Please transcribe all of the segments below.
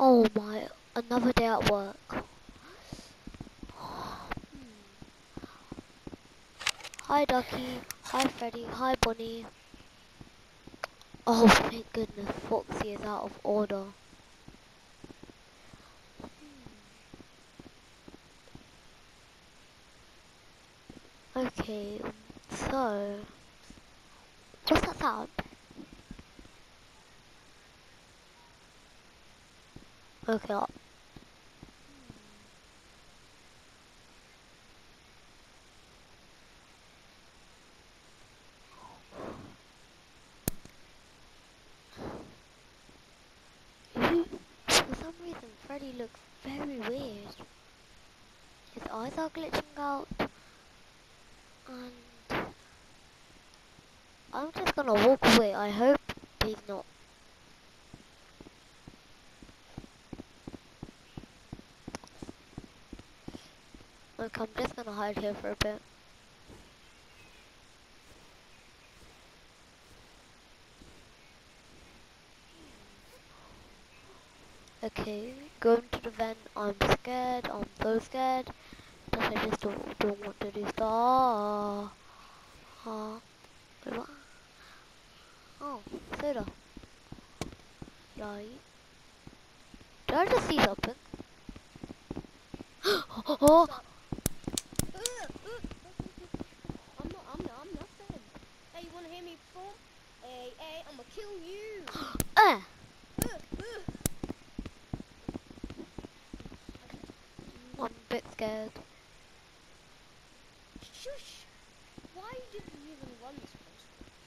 Oh my, another day at work. Hi Ducky, hi Freddy, hi Bonnie. Oh thank goodness, Foxy is out of order. Okay, so what's that sound? Okay, for some reason Freddy looks very weird. His eyes are glitching out, and I'm just gonna walk away. I hope he's not. Look, I'm just gonna hide here for a bit. Okay, going to the vent. I'm scared. I'm so scared that I just don't want to do stuff. Wait, what? Oh, soda. Right. Did I just see something? Oh, I'm nothing. Hey, you wanna hear me perform? Hey, I'ma kill you. uh, I'm a bit scared. Shush. Why did you even run this place?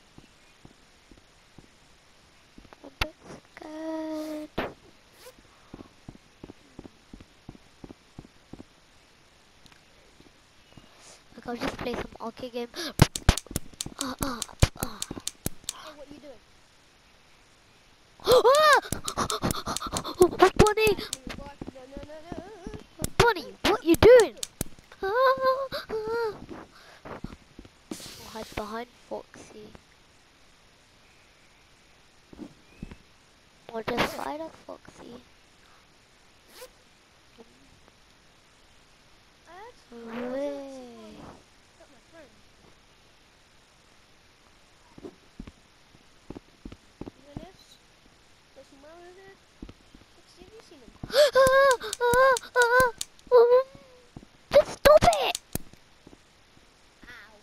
I'm a bit scared. Like I'll just play some arcade game. Uh, uh, uh. Hey, what are you doing? Bunny! No. Bunny, what you doing? I'll hide behind Foxy. Or just hide at Foxy. Way. Got my friend. Dennis, what's the matter with it? Foxy, have you seen him? Just stop it! Ow.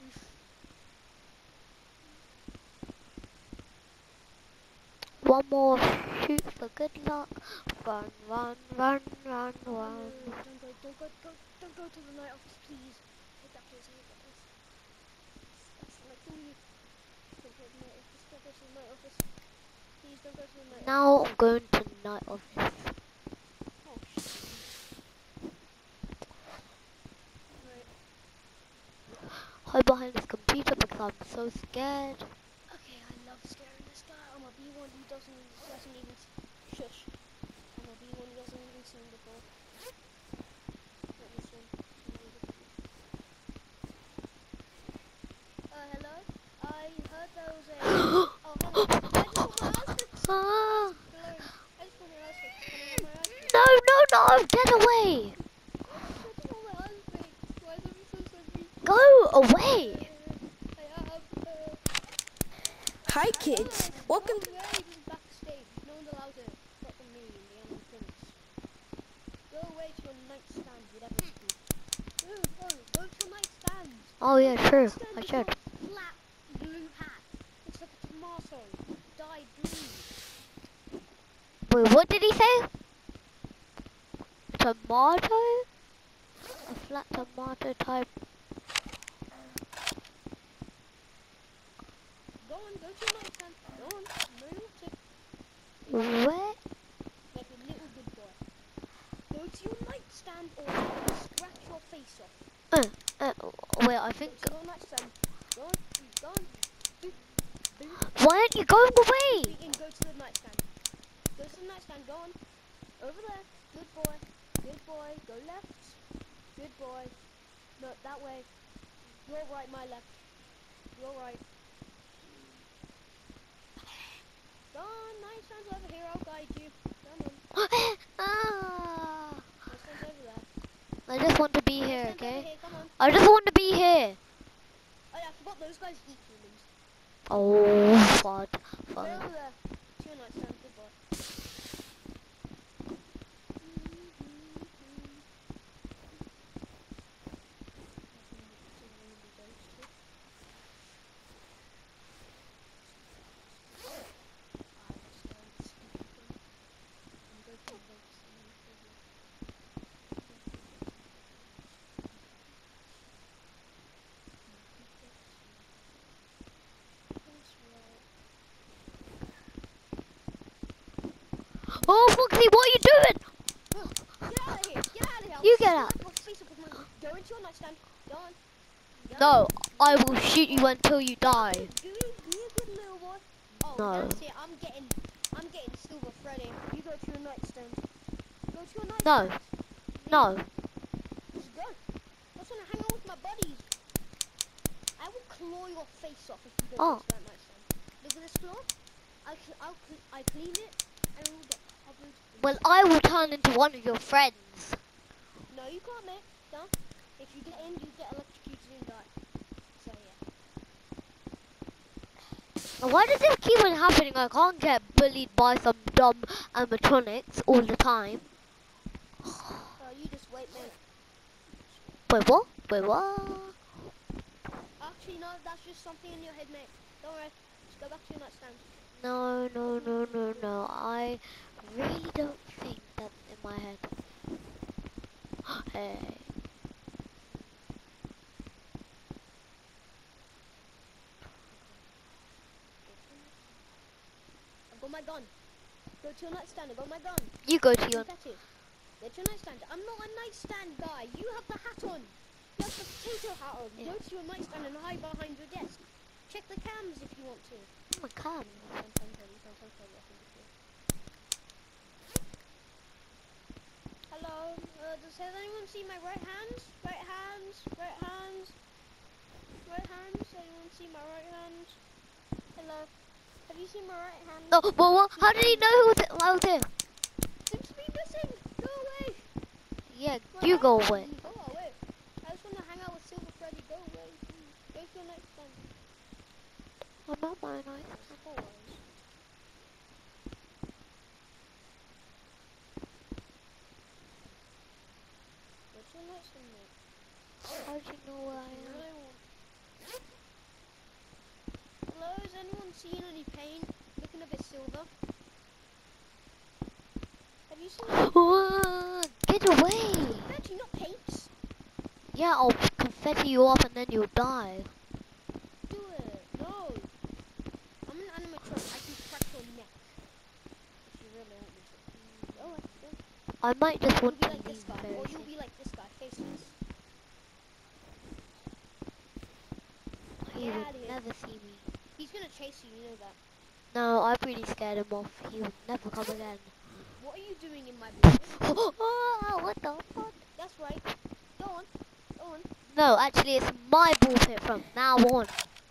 One more shoot for good luck. Run, run, run, run, run. Don't go to the night office, please. I hate that place. That's like you. Don't go to the night office. Don't go to the night office. Please don't go to the night Now office. I'm going to night office. Oh shit. Right. Hide behind this computer because I'm so scared. Okay, I love scaring this guy. I'm a B1 who doesn't even shush. I'm a B1 who doesn't even sing before. Let me sing. Hello? I heard there was a... Oh, hello. I just want my ice cream. Ah, Glowing. I just want my ice cream. Can I have my ice cream? no, no, no, get away. I just want my ice cream. Why is everything so sweet? Go away. I have... Hi kids, welcome to... This is backstage. No one's allowed to apart from me and the Animal Prince. Go away to your nightstand, whatever it's called. Go to your nightstand. Oh yeah, true. Nightstand I with should. your flat blue hat. Looks like a tomato. Dyed blue. Wait, what did he say? Tomato? A flat tomato type. Go to your nightstand. Go on. No, you want to. Where? Like a little good boy. Go to your nightstand or I will scratch your face off. Wait, I think. Go to your nightstand. Go on. Boop. Why aren't you going away? Go to the nightstand. Go to the nightstand. Go on. Over there. Good boy. Good boy. Go left. Good boy. No, that way. Your right, my left. Your right. Go on, nightstand's over here. I'll guide you. Come on. just want to be Let's here, stand over okay? here, come on. I just want to be here. Oh yeah, I forgot those guys eat humans. Oh, fun, Go fun. to your nightstand, goodbye. Oh, Foxy, what are you doing? Get out of here! Get out of here! You I'll get slap out. your face up with my... Go into your nightstand. Go on. Go No, on. I will shoot you until you die. Go a good little boy. Oh, No. that's it. I'm getting Silver Freddy. You go to your nightstand. Go to your No, nightstand. no. Just go. I just want to hang out with my buddies. I will claw your face off if you go Oh. to that nightstand. Look at this floor. I clean it and it will get covered. in Well, I will turn into one of your friends. No, you can't, mate. No. If you get in, you get electrocuted and die. So, yeah. Why does this keep on happening? I can't get bullied by some dumb animatronics all the time. You just wait, mate. Wait, what? Wait, what? Actually, no, that's just something in your head, mate. Don't worry. Just go back to your nightstand. No, no, no, no, no. I really don't think that's in my head. Hey. I've got my gun. Go to your nightstand. I've got my gun. You go to your... Get your nightstand. I'm not a nightstand guy. You have the hat on. You have the potato hat on. Yeah. Go to your nightstand and hide behind your desk. Check the cams if you want to. Oh my god. Hello. Has anyone seen my right hands? Right hands. Right hands. Right hands. Anyone see my right hand? Hello. Have you seen my right hand? Oh, well, what? How did he know who was I was here? Seems to be missing. Go away. Yeah, Where you are go you? away. Go away. I just want to hang out with Silver Freddy. Go away. Go to your nightstand. I'm at my night. What's your nightstand, mate? How do you know where I am? Hello, has anyone seen any paint? Looking a bit silver. Have you seen any Get away! confetti, not paints? Yeah, I'll confetti you off and then you'll die. Do it. No. I'm an animatronic. I can crack your neck. If you really want me to. Oh, yeah. I might just You'll want be to like this leave guy. very Or you'll soon. be like this guy, faceless. He Get would outta here. never see me. He's gonna chase you, you know that. No, I've really scared him off. He would never come again. What are you doing in my building? What the fuck? That's right. Go on. Go on. No, actually, it's my ball pit from now on.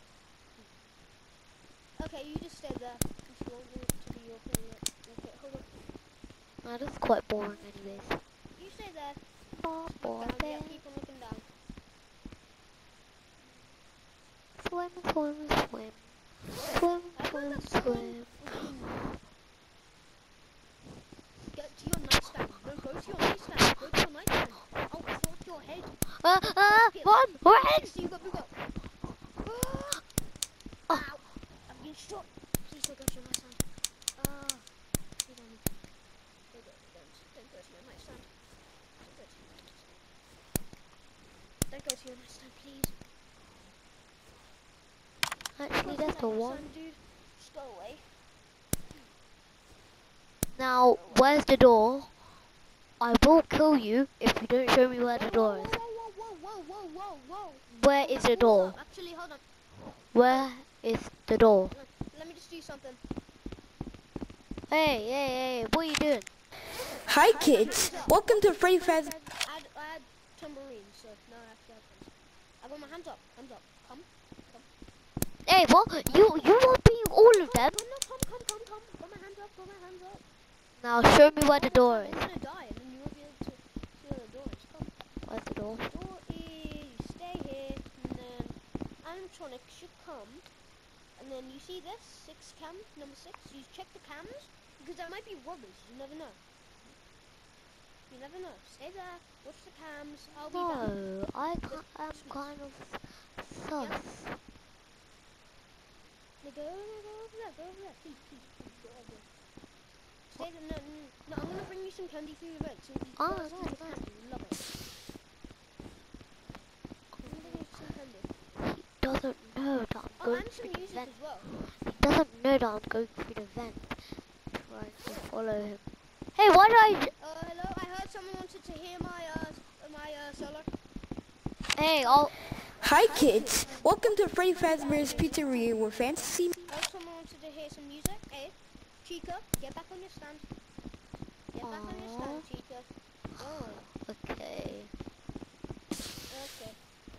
Okay, you just stay there. If you want it to be your favorite. Okay, hold on. No, this is quite boring, anyways. You stay there. Ball Look down. pit. Yeah, keep on looking down. Swim, swim, swim. Swim, I thought swim, that someone swim. was doing Get to your nightstand. No, go to your nightstand. Go to your nightstand. I'll clock your head. Run, run! See you go, you go. Oh. Ow. I've been shot. Please don't go to your nightstand. Please don't. Don't go to your nightstand. Don't go to your nightstand, please. Actually, Go to that's the your one. nightstand, dude. Just go away. Now, where's the door? I will kill you if you don't show me where the door is. Whoa. Where is the door? Actually, hold on. Where is the door? Let me just do something. Hey, what are you doing? Hi kids, welcome to Freddy Faz. Add tambourine, so no, I have to have hands. I got my hands up. Come. Hey, what? You are being all of them. No, come. Got my hands up. Now show me where the door I'm is. gonna die, and then you won't be able to see where the door is. Come. Where's door. Door is stay here, and then animatronic should come, and then you see this 6 cam, number 6. You check the cams because there might be robbers. You never know. You never know. Stay there. Watch the cams. I'll be back. No, I'm kind of sus. No, go over there. Go over there. Please, go over there. Stay there. No, I'm gonna bring you some candy for your event. So you Oh, guys no, can get no. candy. You love it. I'm gonna bring you some candy. He doesn't know that I'm Oh, going and some through the music vent. as well. He doesn't know that I'm going through the vent. Trying to follow him. Hey, why did Hello. I heard someone wanted to hear my solo. Hey, I'll... Hi kids, welcome to Freddy Fazbear's Pizzeria where fantasy... I heard someone wanted to hear some music. Hey, Chica, get back on your stand. Get back on your stand, Chica. Oh, Okay. okay.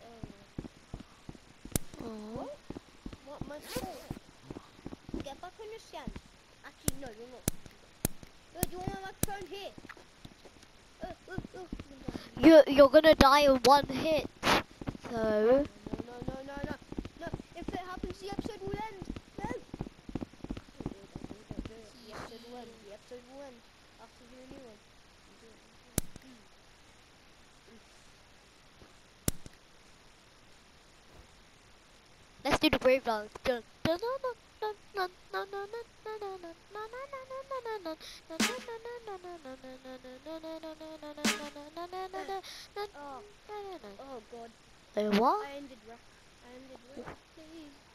Oh. What? My phone? Get back on your stand. Actually, no, you're not. No, do you want my microphone here? You're gonna die in one hit. So... No. If it happens, the episode will end. No. The episode will end. The episode will end. After do a new one. Let's do the brave dance. Oh God. Wait, what? I ended rec. Please.